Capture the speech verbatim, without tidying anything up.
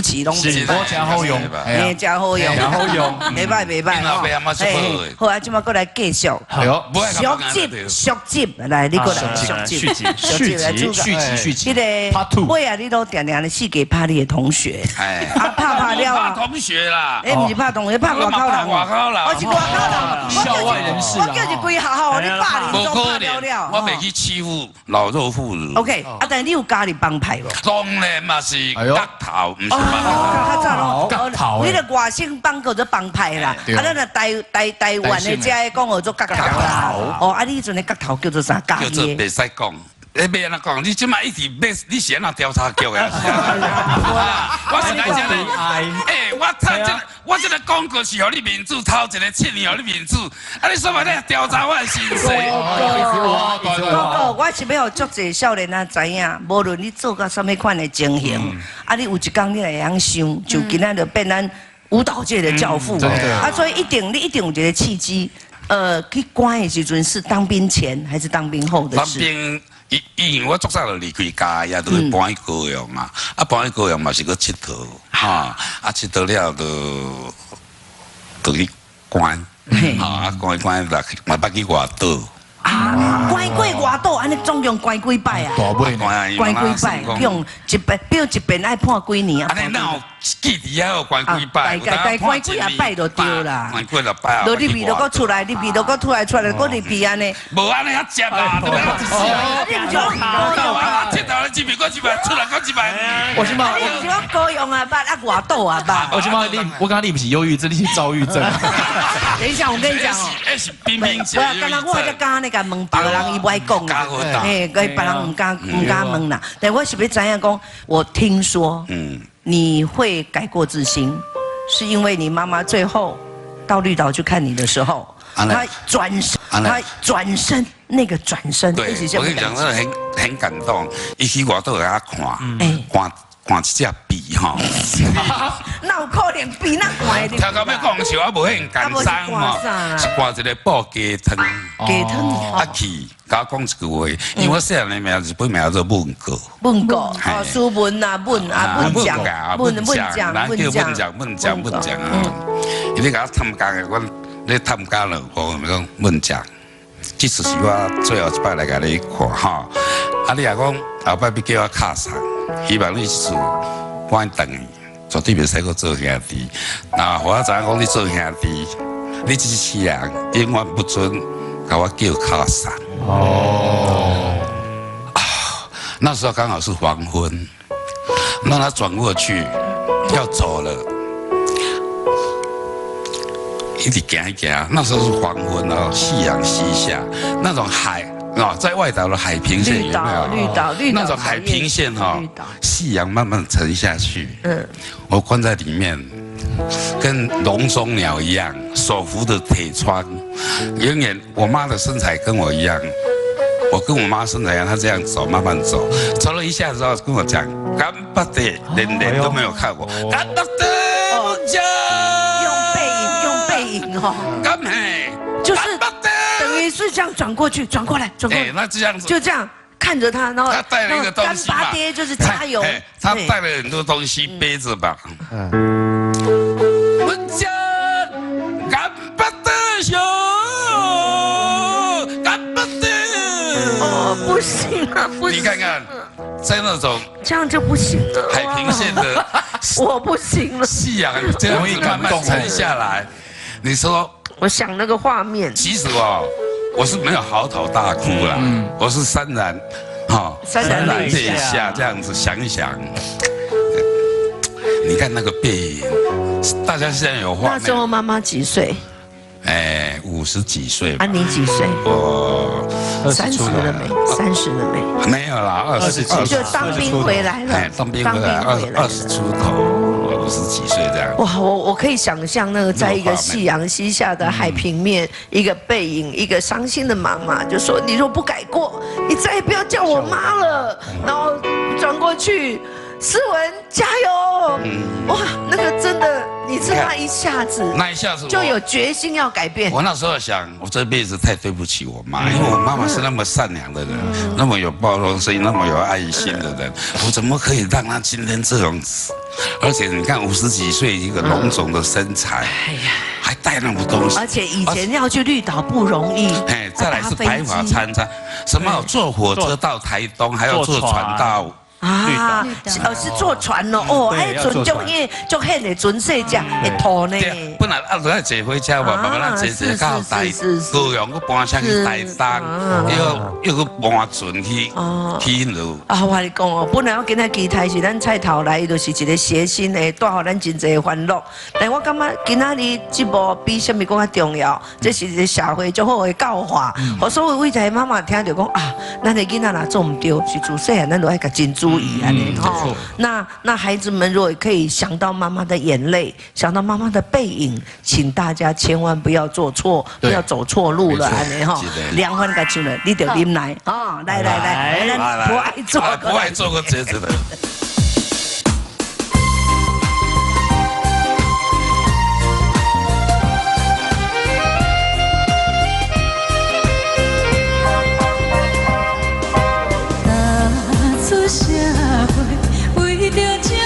舒淇拢袂我真好用， 哎，真好用， 真好用， 袂歹袂歹吼。哎，好啊，即马过来继续。 哎呦， 续集续集来，你过来续集续集续集续集续集。 迄个尾啊，你都定定咧四界拍你的同学，哎，啊拍拍了啊， 同学啦， 哎，不是拍同学，拍外口人， 外口人， 我是外口人， 校外人士， 我叫一规学校，你霸凌都拍了了， 我袂去欺负老弱妇孺。 OK， 啊，但你有加入帮派无？ 当然嘛是角头，唔是帮派。较早角头， 你个外省帮叫做帮派啦，啊，咱个台台台湾的遮讲叫做角头啦。哦，啊，你迄阵的角头叫做啥？ 叫做袂使讲。你别安怎讲，你即摆一直要，你是安怎调查局呀？我是来这里，哎，我他这我这个广告是互你民主，头一个七年互你民主，啊，你说嘛，你调查我的心事。 报告，我是要足济少年啊知影，无论你做到什么款的情形，啊，你有一天你会晓想，就今仔就变咱舞蹈界的教父。啊，所以一定你一定有一个契机，呃，去关的时阵是当兵前还是当兵后的事？ 因因为我足早就离开家，也都是搬去高雄啊，啊搬去高雄嘛是去佚佗，哈，啊佚佗了就就去关，啊啊关关啦，嘛捌去外岛。 啊，关过外岛，安尼总共关几摆啊？ 大尾关关几摆，用一遍，比如一遍爱判几年啊？ 安尼哪有记伫遐有关几摆？ 大概关几啊摆就对啦。 关几啊摆啊？ 落入味都搁出来，入味都搁出来出来，搁入味安尼。 无安尼啊，接啊，对不对？ 你唔讲高啊？这头咧一边，搁一边出来，搁一边。 我是嘛？ 你唔讲高雄啊，捌啊外岛啊捌。 我是嘛？你我刚刚你不是忧郁症，你是躁郁症。 等一下，我跟你讲哦。 那是冰冰姐。 我刚刚我才刚刚那个问别人。伊不爱讲啦，哎，跟别人唔敢唔敢问啦。但我是不是知影讲？我听说，嗯，你会改过自新，是因为你妈妈最后到绿岛去看你的时候，她转身，她转身那个转身， 对，我跟你讲，真的很很感动。伊去外岛给他看，哎，看看一只笔哈， 那有可能比那怪的。 听到要讲是我无遐简单嘛，是挂一个布鸡汤， 鸡汤啊去。甲我讲一句话，因为我细汉的名日本名叫做文哥， 文哥，哦，书文啊，文啊，文奖，文文奖， 咱叫文奖，文奖，文奖啊！伊咧甲我探监的，我咧探监了，我讲文奖，即次是我最后一摆来甲你看哈。啊，你也讲后摆要叫我卡上，希望你是我等你，绝对袂使搁做兄弟。那我知影讲你做兄弟，你这世人永远不准甲我叫卡上。哦，啊，那时候刚好是黄昏，那他转过去要走了，一直行一行，那时候是黄昏哦，夕阳西下，那种海啊，在外岛的海平线有没有？ 绿岛，绿岛， 那种海平线哈，夕阳慢慢沉下去，嗯，我关在里面。跟笼中鸟一样，手扶着铁窗，永远我妈的身材跟我一样，我跟我妈身材一样，她这样走，慢慢走，走了一下之后跟我讲，干巴的，连脸都没有看过，干巴的，我讲， 用背影，用背影哦， 干嘿， 就是等于是这样转过去，转过来，转过来， 那这样子， 就这样。看着他，然后他带了一个东西嘛， 干巴爹就是加油。 他带了很多东西背着吧。我讲干巴的熊，干巴的。 哦，不行啊，不行。 你看看，在那种这样就不行了。 海平线的， 我不行了。 夕阳这样子慢慢沉下来，你说， 我想那个画面。 其实哦。我是没有嚎啕大哭啦，嗯、我是潸然，哈， 潸然泪下这样子想一想，你看那个背影，大家现在有画面。 那时候妈妈几岁？ 哎，五十几岁。 啊，你几岁？ 我三十了没？三十了没？ 没有啦，二十几。 就当兵回来了。 哎，当兵回来，二二十出头。五十几岁这样， 哇！我我可以想象那个在一个夕阳西下的海平面，一个背影，一个伤心的妈妈，就说：“你若不改过，你再也不要叫我妈了。”然后转过去，思文加油！哇，那个真的， 你是那一下子， 那一下子就有决心要改变。 我那时候想，我这辈子太对不起我妈，因为我妈妈是那么善良的人，那么有包容心，那么有爱心的人，我怎么可以让她今天这样子？而且你看五十几岁一个臃肿的身材，哎呀，还带那么东西， 而且以前要去绿岛不容易， 哎，再来是白发参参，什么坐火车到台东，还要坐船到。 啊，呃是坐船哦，哦，哎，船就因为就很的船细只会拖呢。 本来啊，咱坐火车嘛，慢慢咱坐坐到台高雄，佮搬上去台东，又又佮搬船去去路。 啊，我跟你讲哦，本来我今仔期待是咱菜头来，就是一个谐星的，带予咱真侪欢乐。但我感觉今仔日这部比什么更加重要？这是一个社会最好的教化，和所有伟大的妈妈听到讲啊，咱的囡仔若做唔对，是自细汉咱都爱甲真注意安尼吼。那那孩子们如果可以想到妈妈的眼泪，想到妈妈的背影，请大家千万不要做错，不要走错路了安尼吼。凉饭甲唱了，你就啉来啊！来来来，咱不爱做， 不爱做个这子的。 踏出社会，为着这